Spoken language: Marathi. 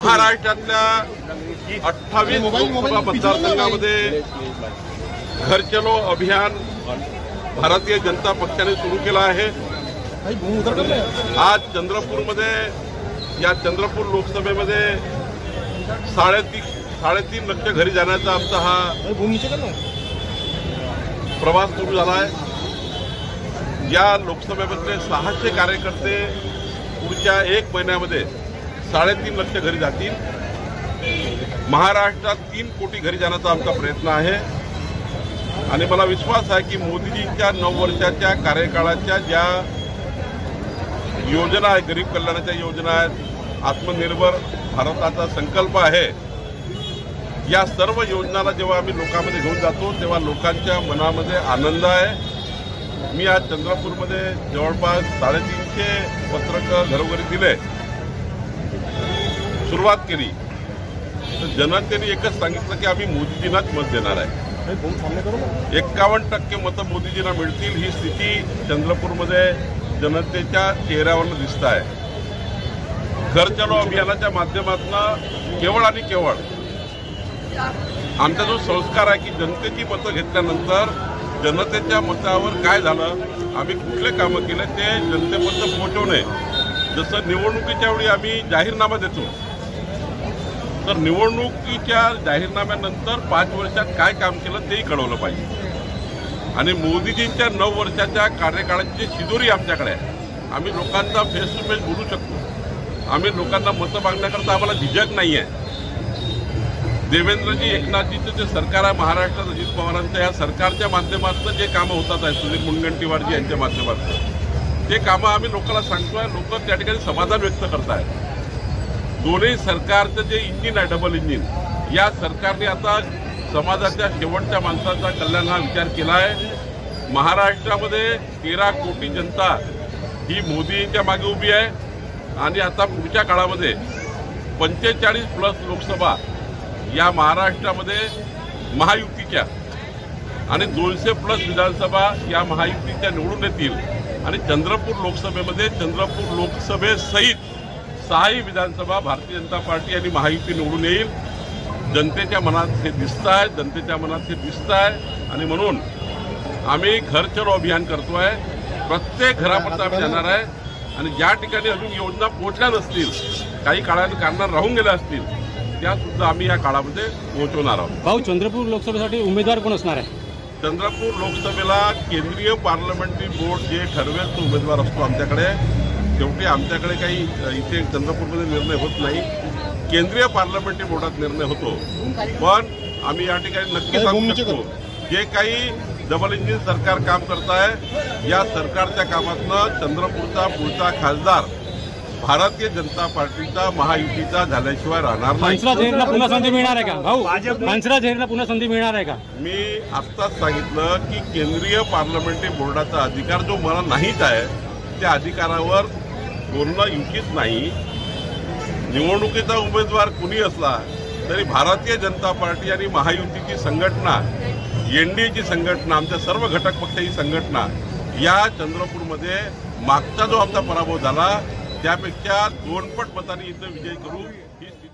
महाराष्ट्रातल्या 28 लोकसभा मतदारसंघामध्ये घर चलो अभियान भारतीय जनता पक्षाने सुरू केलं आहे। आज चंद्रपूरमध्ये या चंद्रपूर लोकसभेमध्ये 3.5 लक्ष घरी जाण्याचा आमचा हा प्रवास सुरू झाला आहे। या लोकसभेमधले 600 कार्यकर्ते पुढच्या 1 महिन्यामध्ये 3.5 लक्ष घरी जातील। महाराष्ट्रात 3 कोटी घरी जाण्याचा आमचा प्रयत्न आहे आणि मला विश्वास आहे की मोदीजींच्या 9 वर्षाच्या कार्यकाळाच्या ज्या योजना आहेत, गरीब कल्याणाच्या योजना आहेत, आत्मनिर्भर भारताचा संकल्प आहे, या सर्व योजनाला जेव्हा आम्ही लोकांमध्ये घेऊन जातो तेव्हा लोकांच्या मनामध्ये आनंद आहे। मी आज चंद्रपूरमध्ये जवळपास 350 पत्रक घरोघरी दिले, सुरुवात केली तर जनतेने एकच सांगितलं की आम्ही मोदीजींनाच मत देणार आहे। 51% मतं मोदीजींना मिळतील ही स्थिती चंद्रपूरमध्ये जनतेच्या चेहऱ्यावर दिसत आहे। घर चलो अभियानाच्या माध्यमातून केवळ आणि केवळ आमचा जो संस्कार आहे की जनतेची मतं घेतल्यानंतर जनतेच्या मतावर काय झालं, आम्ही कुठले कामं केले ते जनतेपर्यंत पोहोचवणे। जसं निवडणुकीच्या वेळी आम्ही जाहीरनामा देतो तर निवडणुकीच्या जाहीरनाम्यानंतर 5 वर्षात काय काम केलं तेही कळवलं पाहिजे। आणि मोदीजींच्या 9 वर्षाच्या कार्यकाळाची शिदोरी आमच्याकडे आहे। आम्ही लोकांचा फेस टू फेस बोलू शकतो, आम्ही लोकांना मतं मागण्याकरता आम्हाला झिझक नाही आहे। देवेंद्रजी एकनाथजीचं जे सरकार आहे महाराष्ट्रात, अजित पवारांच्या या सरकारच्या माध्यमातून जे कामं होतात आहे, सुधीर मुनगंटीवारजी यांच्या माध्यमातून ते कामं आम्ही लोकांना सांगतोय। लोक त्या ठिकाणी समाधान व्यक्त करत आहेत। दोन्ही सरकारचं जे इंजिन आहे, डबल इंजिन, या सरकारने आता समाजाच्या शेवटच्या माणसाचा कल्याण हा विचार केला आहे। महाराष्ट्रामध्ये 13 कोटी जनता ही मोदींच्या मागे उभी आहे आणि आता पुढच्या काळामध्ये 45+ लोकसभा या महाराष्ट्रामध्ये महायुतीच्या आणि 200+ विधानसभा या महायुतीच्या निवडून येतील आणि चंद्रपूर लोकसभेमध्ये चंद्रपूर लोकसभेसहित 6ही विधानसभा भारतीय जनता पार्टी आणि महायुती निवडून येईल। जनतेच्या मनात हे दिसत आहे, जनतेच्या मनात हे दिसत आहे आणि म्हणून आम्ही घर चलो अभियान करतोय। प्रत्येक घरापर्यंत आम्ही जाणार आहे आणि ज्या ठिकाणी अजून योजना पोहोचल्या नसतील, काही कारणाने राहून गेल्या असतील, त्या सुद्धा आम्ही या काळामध्ये पोहोचवणार आहोत। भाऊ, चंद्रपूर लोकसभेसाठी उमेदवार कोण असणार आहे? चंद्रपूर लोकसभेला केंद्रीय पार्लमेंटरी बोर्ड जे ठरवेल तो उमेदवार असतो आमच्याकडे। शेवटी आमच्याकडे काही इथे चंद्रपूरमध्ये निर्णय होत नाही, केंद्रीय पार्लमेंटरी बोर्डात निर्णय होतो। पण आम्ही या ठिकाणी नक्की सांगू शकतो जे काही डबल इंजिन सरकार काम करत आहे, या सरकारच्या कामातनं चंद्रपूरचा पुढचा खासदार भारतीय जनता पार्टीचा महायुतीचा झाल्याशिवाय राहणार नाही। हंसराज अहिरला पुन्हा संधी मिळणार आहे का भाऊ? हंसराज अहिरला पुन्हा संधी मिळणार आहे का? मी आत्ताच सांगितलं की केंद्रीय पार्लमेंटरी बोर्डाचा अधिकार जो मला नाहीच आहे त्या अधिकारावर बोलणं युचित नाही। निवडणुकीचा उमेदवार कुणी असला तरी भारतीय जनता पार्टी आणि महायुतीची संघटना, एनडीएची संघटना, आमच्या सर्व घटक पक्षाची संघटना या चंद्रपूरमध्ये मागचा जो आमचा पराभव झाला त्यापेक्षा 2 पट मतांनी इथं विजय करू ही